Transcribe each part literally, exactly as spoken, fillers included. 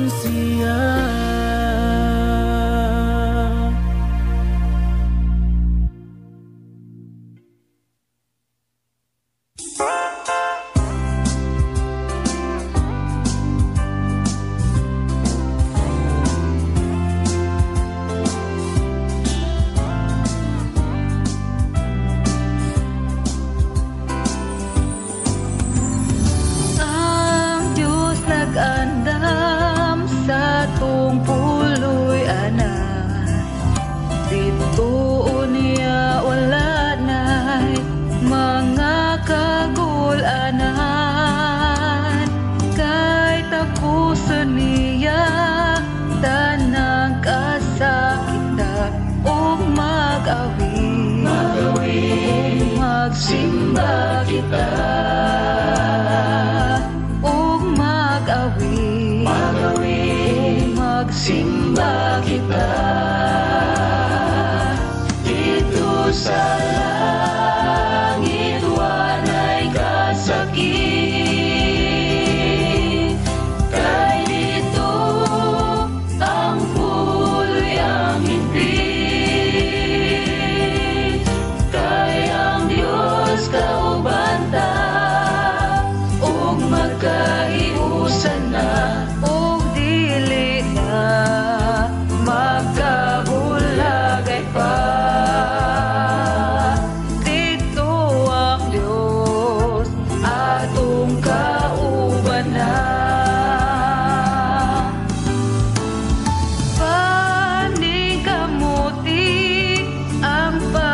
siya. Magsimba kita, ug mag-awi, mag-awi, magsimba kita dito sa langit, wanay kasakit. Kay dito ang puloy ang higpit, kay ang Diyos kaubanta, ug magkaiusan na, ug dili na magkabulagay pa. Dito ang Diyos atong kaubanan. Paning kamuti ang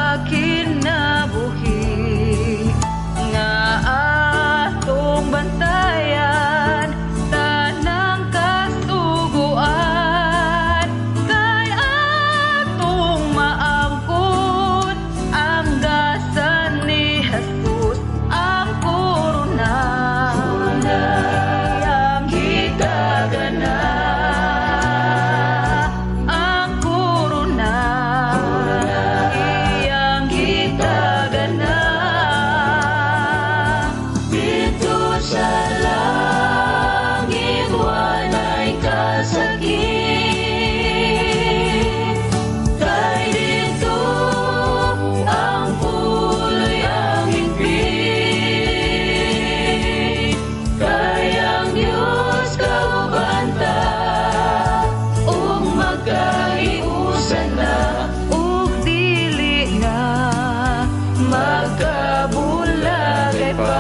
pagkinabuhi nga atong bantayan, tanang kasuguan, kay atong maangkot ang gasan ni Jesus, ang korona iyang gitagana, ang korona iyang gitagana dito sa langit, wanay kasakit. Kay dito ang puloy ang higpit, kay ang Diyos kaubanta, ug magkaiusan na, ug dili na magkabulagay pa.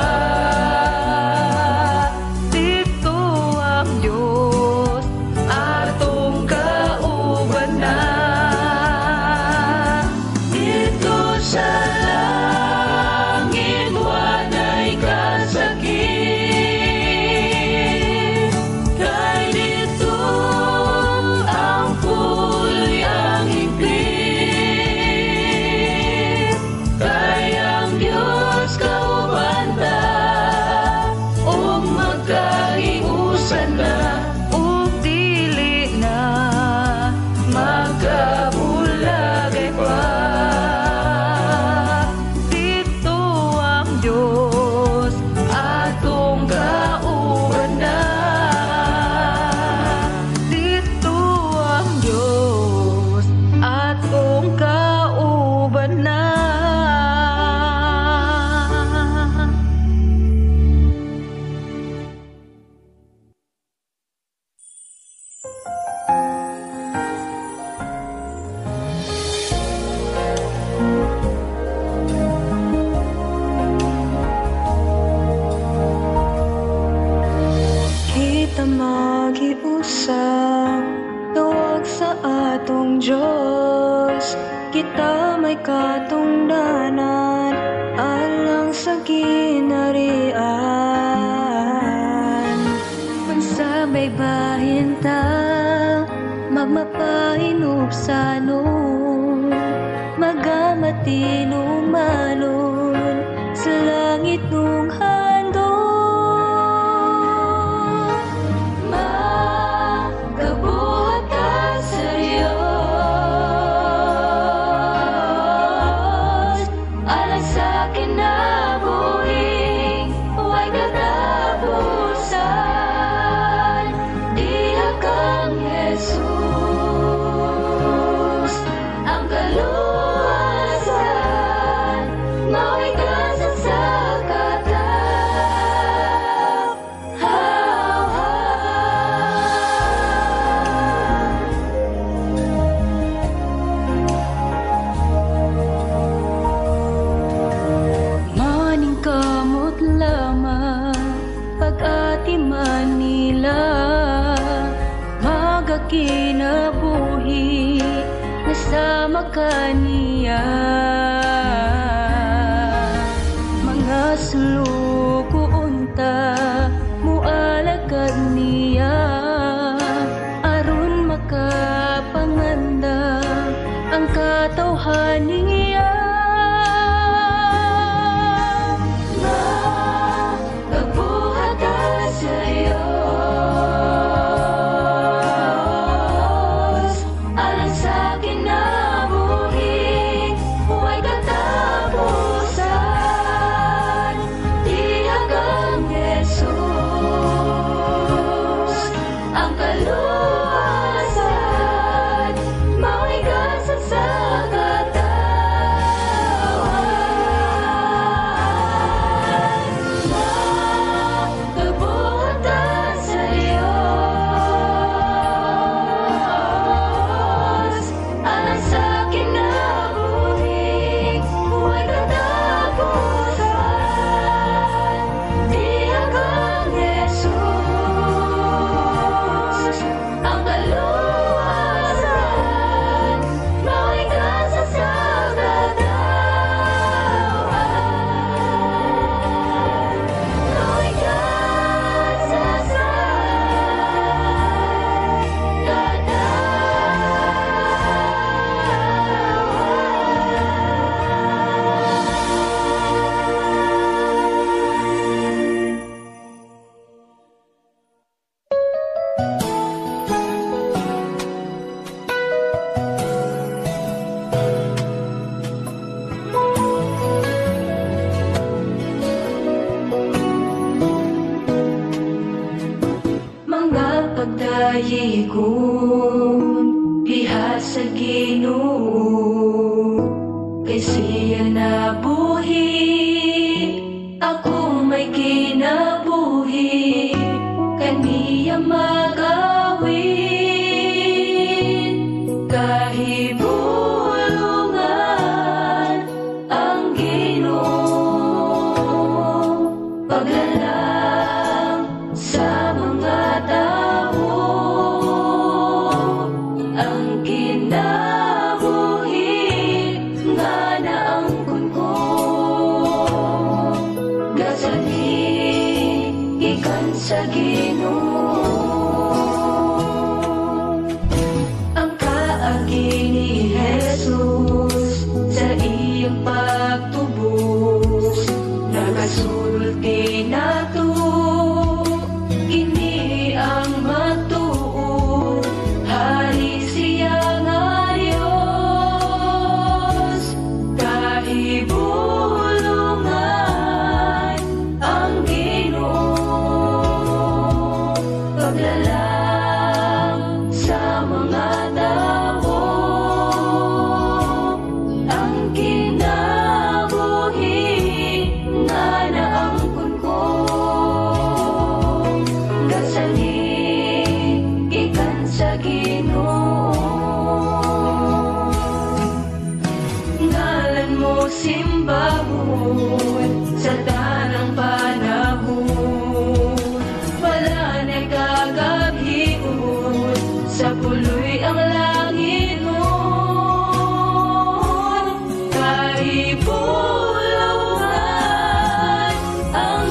Dito ang Diyos atong kaubanan, dito sa langit, wanay kasakit. Kay dito ang puloy ang higpit, kay ang Diyos kaubanta, ug magkaiusan na, ug dili na magkabulagay pa. Dito ang Diyos atong kaubanan, dito ang Diyos atong kaubanan. Kita mag-iusap, tuwag sa atong Diyos. Kita may katungdanan, alang sa ginarian. Mansabay bahin ta, magmapahinupsanon, magamatinumanon, sa langit nung handog. Magabuhat ka sa Diyos, alang sa kinabuhi, huwag katapusan. Diha ka kinabuhi nasama kaniya mga sulukuunta mualagad niya aron makapanganda ang katawhan niya Nagbuhatan sa Diyos alang sa kinabuhi huwag katapusan tiyagang Jesus ang kaluwasan mawigasan sa Nagbuhatan sa Diyos alang sa kinabuhi huwag katapusan tiyagang Jesus ang kaluwasan mawigasan sa mga pagdayikon diha sa Ginoo kay siya nabuhi ako may kinabuhi kaniya magawin kahibulungan ang Ginoo paglalang sa mga tao ang kinabuhi nga naangkon ko gasani ikan sa Ginoo ang kaagi ni Jesus sa iyang pagtubos nagasulti nato kini ang matuod hari siya nga Diyos kahibulungan ang Ginoo paglalang sa mga tao ang kinabuhi nga naangkon ko gasani ikan sa Ginoo ngalan mo simbahon sa tanang panahon wala na'y kagabhion sa puloy ang langit nun kahibulungan ang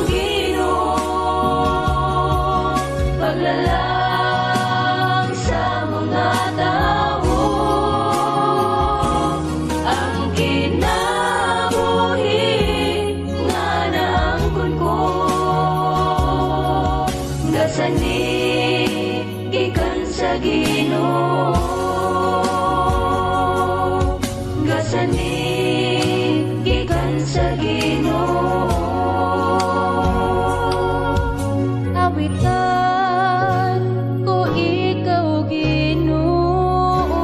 Ginoo paglalang sa mga tao ang kinabuhi nga naangkon ko gasani ikan sa Ginoo gasani ikan sa Ginoo awitan ko ikaw Ginoo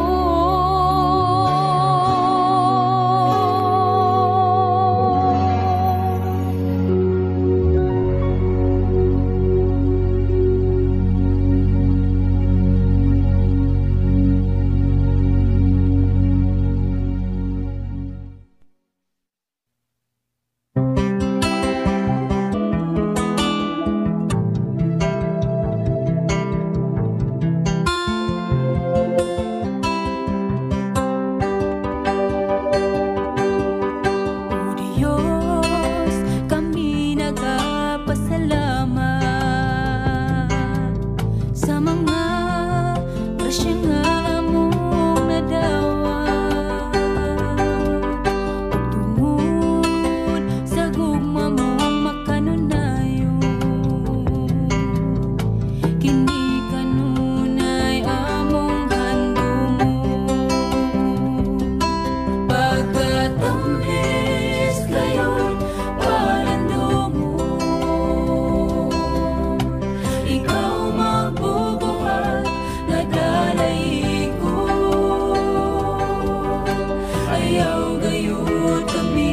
sa mga grasya nga among nadawat, tungod sa gugma mong makanunayon. Kini kanunay among handumon, pagkatamis kayo'y walang dumon. Ikaw magbubuhat na dalay ko, ayaw gayud kami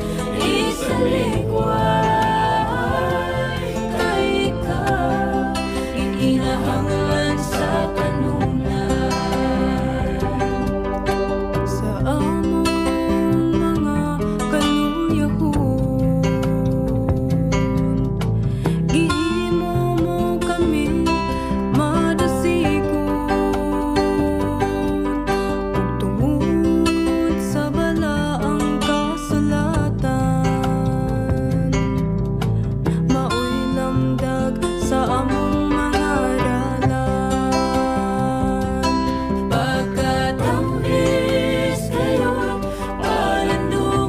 isalikway. Kay ikaw ikinahanglan sa kanunay, sa among mga kaluyahon. Gihimo mo kami madasigon, ug tungod sa balaang kasulatan, maoy lamdag sa among mga dalan. Pagkatamis kayo'y walang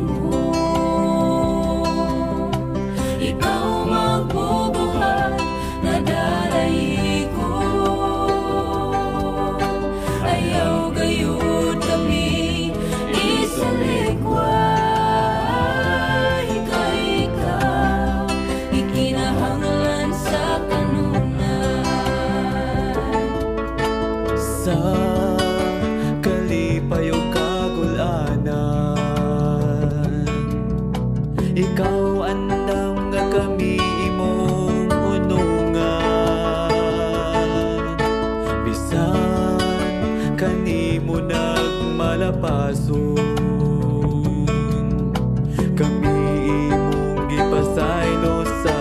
dumon, ikaw magbubuhat na dalay ko, ayaw gayud kami isalikway. Kay ikaw ikinahanglan sa kanunay, sa kalipay ug kagul-anan. Ikaw andam nga kami imong unungan, bisan kanimo nagmalapason. Kami imong gipasaylo sa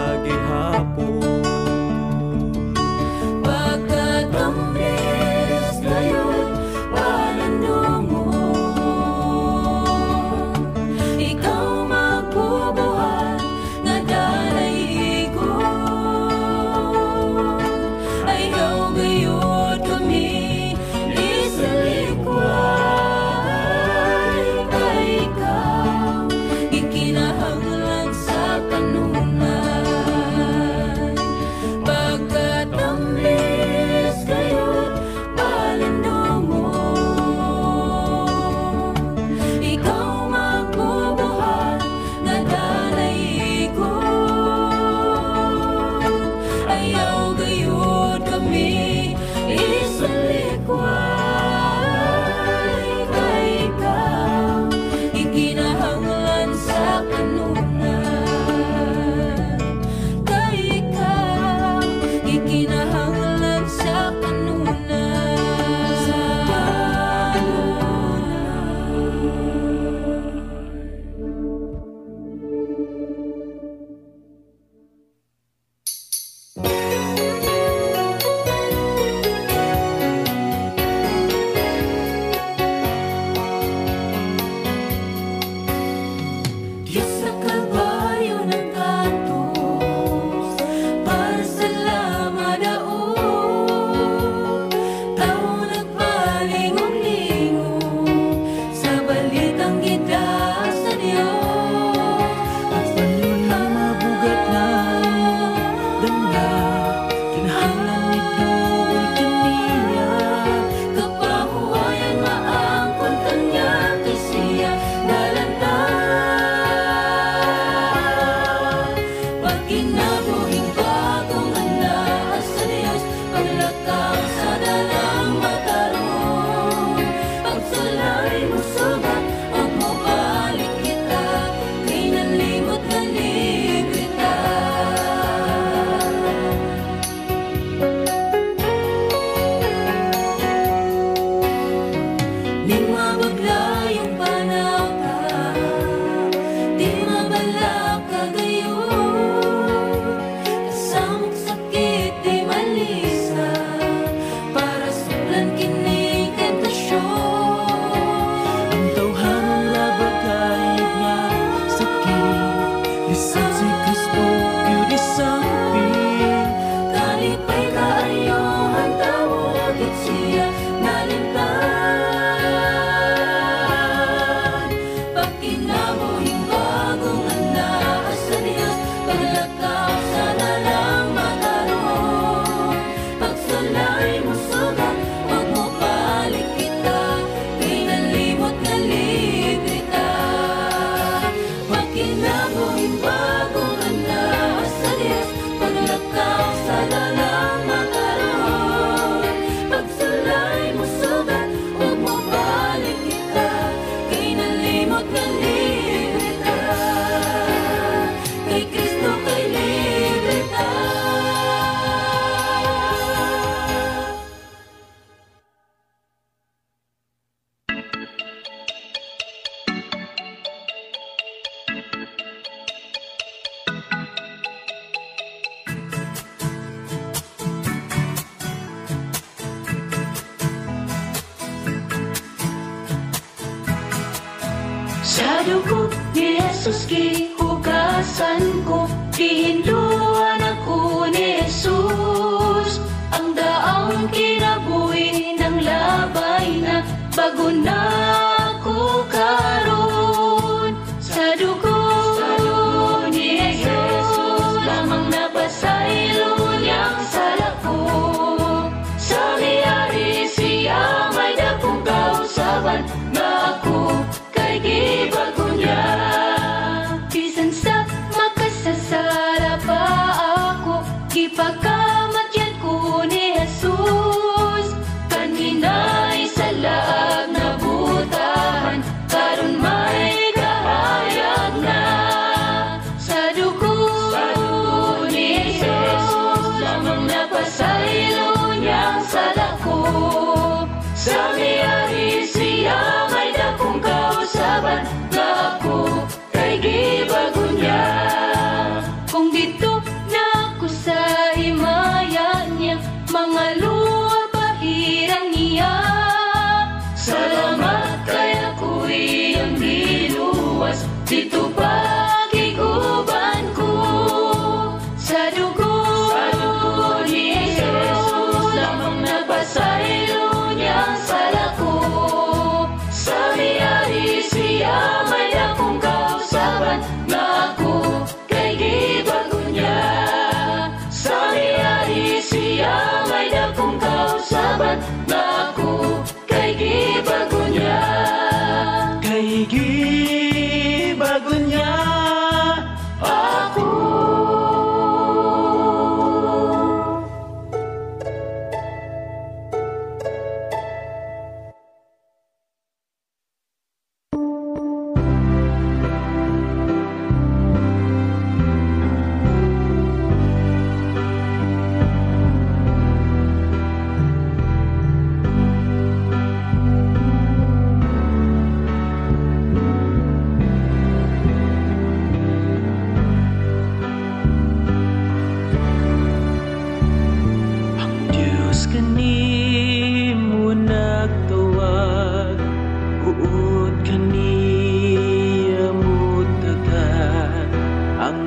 gihapon. pagkatamis kayo'y Sa dugo ni Jesus gihugasan ko, gihinduan ako ni Jesus. Ang daang kinabuhi ng labay na, bago na ako karon. Sa dugo, sa dugo ni Jesus lamang napasaylo niyang sala ko. Sa miyari siya may dakong kausaban, nga ako kay gibago niya. Bisan sa makasasala pa ako, gipakamatyan ko ni Jesus. Kanina'y sa laag na butahan, karon may kahayag na. Sa dugo, sa dugo ni Jesus lamang napasaylo niyang sala ko. Sa miyari siya may dakong kausaban, nga ako kay gibago niya. Kung dito na ako sa himaya niya, mga luha bahirang niya. Salamat kay ako'y ang giluwas, dito pa kiguban ko. Sa dugo, sa dugo ni Jesus lamang napasaylo niyang sala ko. Sa miyari siya may dakong kausaban, nga ako kay gibago niya. Sa miyari siya may dakong kausaban, nga ako kay gibago niya. Kay gibago niya Ako. Diyos kanimo nagtawag, uod kaniya mo dagan. Ang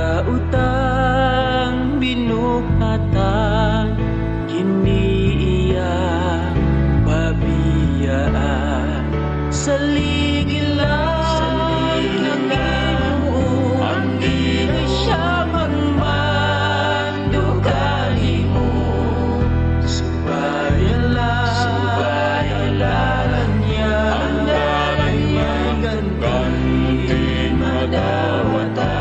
daotang binuhatan, kiniya pabiyaan. Sa ligilan ng Ginoo, ang di siya magmandugali mo. Subayalan niya ang dalan niya, ganti madawata.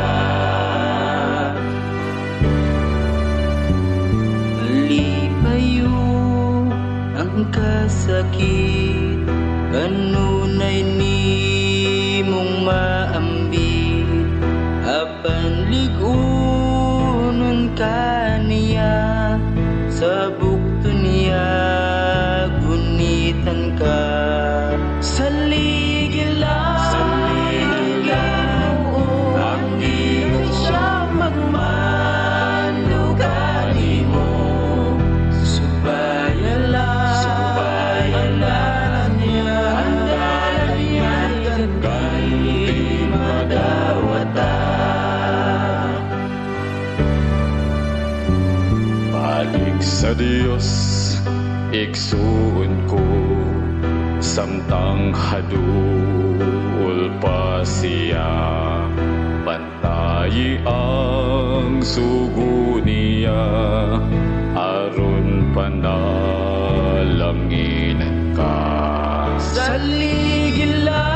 Lipayo ang kasakit, kanunay ni mong maambit. Apan ligunon ka niya, sa bukto niya gunitan ka. Sa ligilan, sa ligilan, ang di siya magmandugali mo. Subayalan, subayalan niya ang dalan niya, ganti madawata. Balik sa Diyos, igsuon ko, samtang hadul pa siya. Pantayi ang sugo niya, aron panalanginan ka. Sa ligilan